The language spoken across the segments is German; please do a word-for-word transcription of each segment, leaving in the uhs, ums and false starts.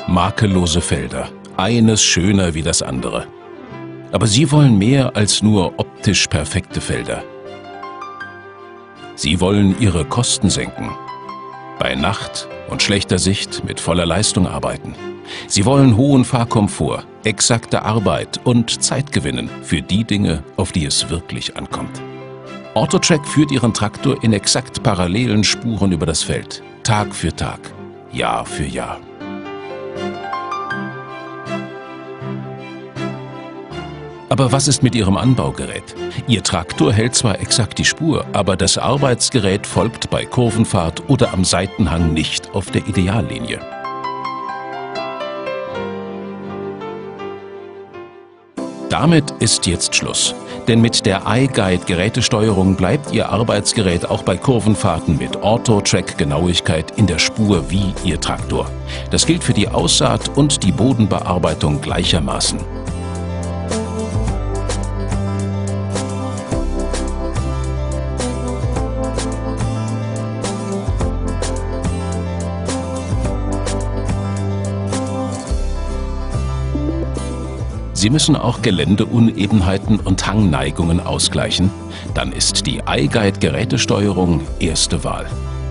Makellose Felder, eines schöner wie das andere. Aber Sie wollen mehr als nur optisch perfekte Felder. Sie wollen Ihre Kosten senken, bei Nacht und schlechter Sicht mit voller Leistung arbeiten. Sie wollen hohen Fahrkomfort, exakte Arbeit und Zeit gewinnen für die Dinge, auf die es wirklich ankommt. Autotrac führt Ihren Traktor in exakt parallelen Spuren über das Feld, Tag für Tag, Jahr für Jahr. Aber was ist mit Ihrem Anbaugerät? Ihr Traktor hält zwar exakt die Spur, aber das Arbeitsgerät folgt bei Kurvenfahrt oder am Seitenhang nicht auf der Ideallinie. Damit ist jetzt Schluss. Denn mit der iGuide-Gerätesteuerung bleibt Ihr Arbeitsgerät auch bei Kurvenfahrten mit Autotrac-Genauigkeit in der Spur wie Ihr Traktor. Das gilt für die Aussaat und die Bodenbearbeitung gleichermaßen. Sie müssen auch Geländeunebenheiten und Hangneigungen ausgleichen. Dann ist die iGuide-Gerätesteuerung erste Wahl.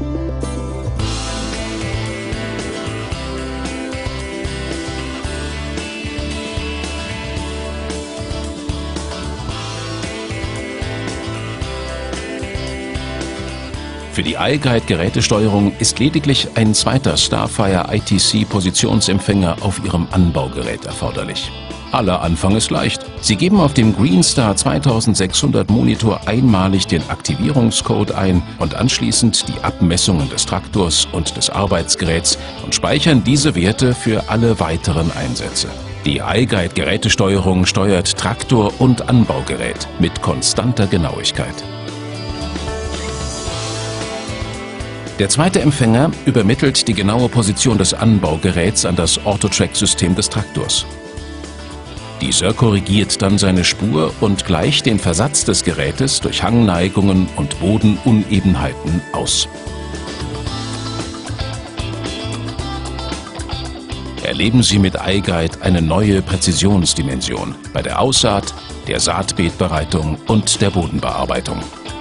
Für die iGuide-Gerätesteuerung ist lediglich ein zweiter Starfire I T C-Positionsempfänger auf Ihrem Anbaugerät erforderlich. Aller Anfang ist leicht. Sie geben auf dem Greenstar zweitausendsechshundert Monitor einmalig den Aktivierungscode ein und anschließend die Abmessungen des Traktors und des Arbeitsgeräts und speichern diese Werte für alle weiteren Einsätze. Die iGuide-Gerätesteuerung steuert Traktor und Anbaugerät mit konstanter Genauigkeit. Der zweite Empfänger übermittelt die genaue Position des Anbaugeräts an das Autotrac-System des Traktors. Dieser korrigiert dann seine Spur und gleicht den Versatz des Gerätes durch Hangneigungen und Bodenunebenheiten aus. Erleben Sie mit iGuide eine neue Präzisionsdimension bei der Aussaat, der Saatbeetbereitung und der Bodenbearbeitung.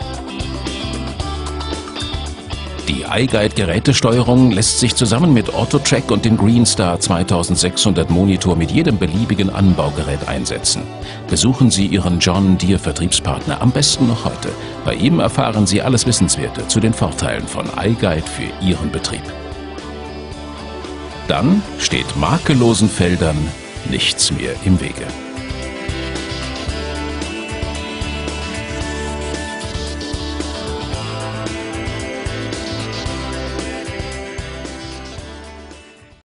Die iGuide-Gerätesteuerung lässt sich zusammen mit Autotrac und dem Greenstar zweitausendsechshundert Monitor mit jedem beliebigen Anbaugerät einsetzen. Besuchen Sie Ihren John Deere Vertriebspartner am besten noch heute. Bei ihm erfahren Sie alles Wissenswerte zu den Vorteilen von iGuide für Ihren Betrieb. Dann steht makellosen Feldern nichts mehr im Wege.